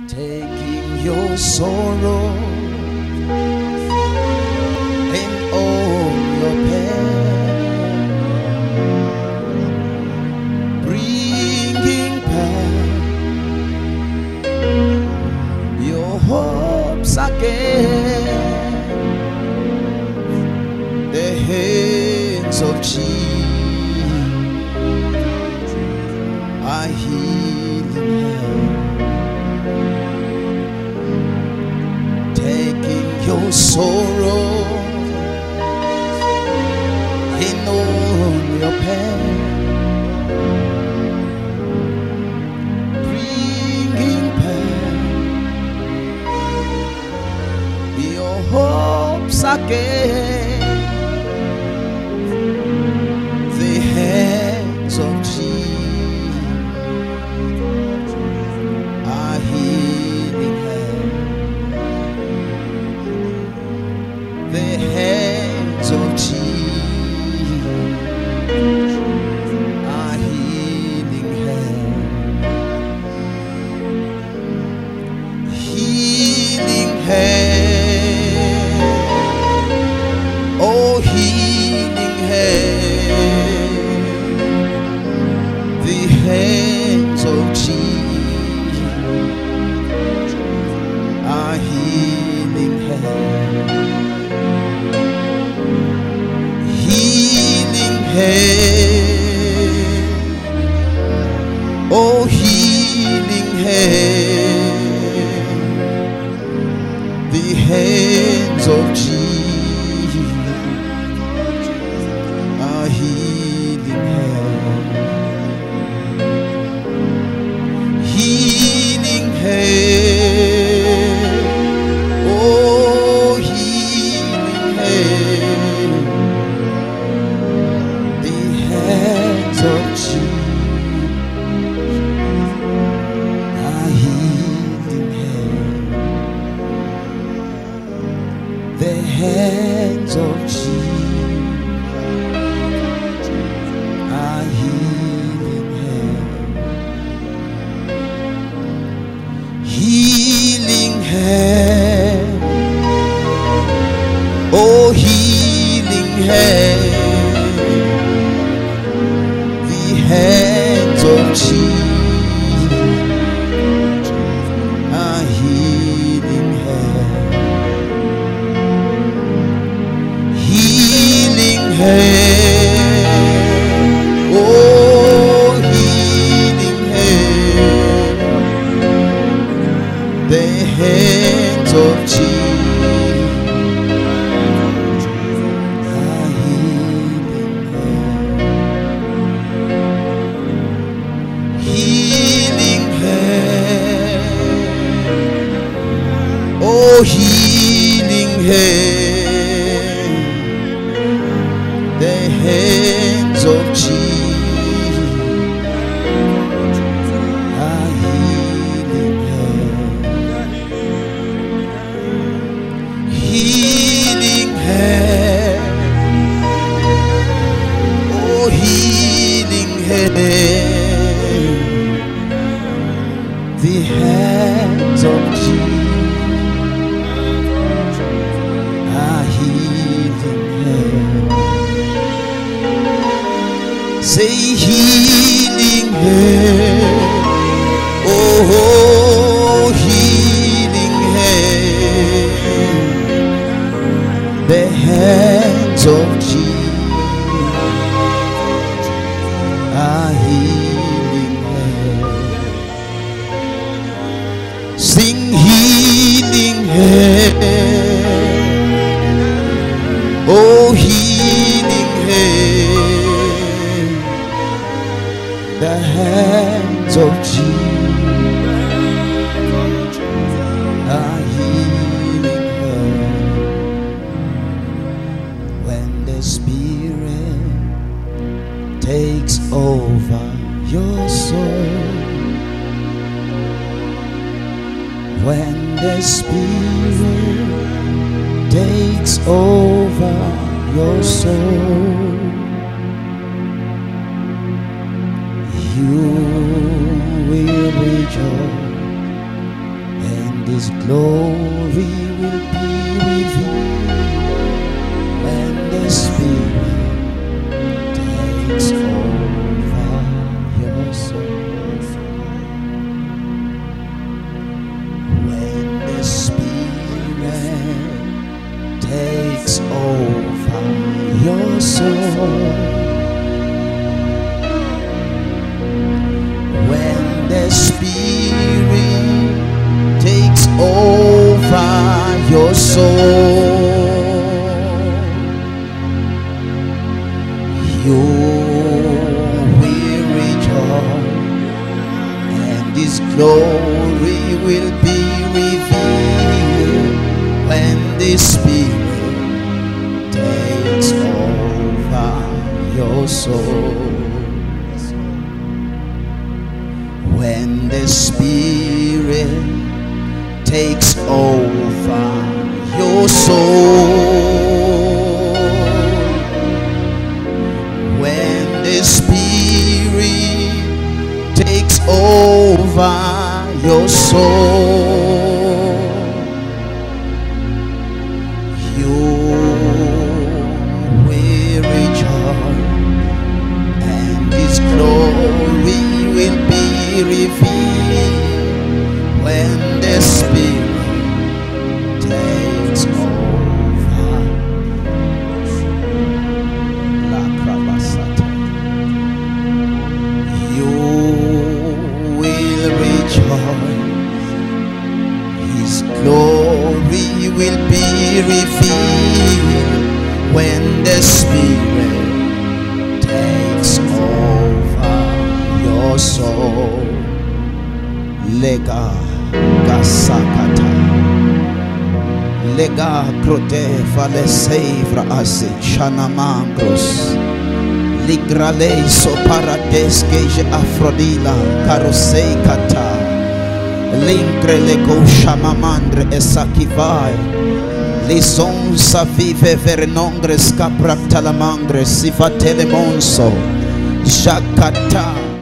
taking your sorrow and all your pain, bringing back your hopes again. The hands of Jesus are healing, taking your sorrow and all your pain, bringing back your hopes again. The hands of Jesus are healing her. The hands of Jesus are healing her. Healing her. Oh, healing her. The hands of Jesus are healing her. Healing her. Oh, healing her. The hands of Jesus are healing her. Healing her. Oh, healing her. The hands of Jesus are healing her. The hands of Jesus are healing her. Healing her. Oh, healing her. The hands of Jesus are healing her. Healing her. Oh, healing her. The hands of Jesus are healing her. Healing her. Oh, healing her. The hands of Jesus are healing her. Healing her. Oh, healing her. The hands of Jesus are healing her. Say healing her. Oh, healing her. The hands of Jesus are healing her. Sing healing her. Oh, healing her. The hands of Jesus are healing her. When the Spirit takes over your soul, when the Spirit takes over your soul, you will rejoice His glory will be revealed when the Spirit takes over your soul. When the Spirit takes over your soul. When the Spirit takes over your soul, you will rejoice, and His glory will be revealed when the Spirit takes over your soul. When the Spirit takes over your soul, when the Spirit takes over your soul, you will rejoice, and His glory will be revealed when the Spirit takes over. La Kravasata. You will rejoice. His glory will be revealed when the Spirit takes over your soul. Lega gasakata, lega crote vale sevra ase shanamangros, ligrale so paradeske je afrodila karosei kata, lingre lego shamamandre esakivai, lison sa vive vernongre scaprak talamangre sifatele monso, jakata.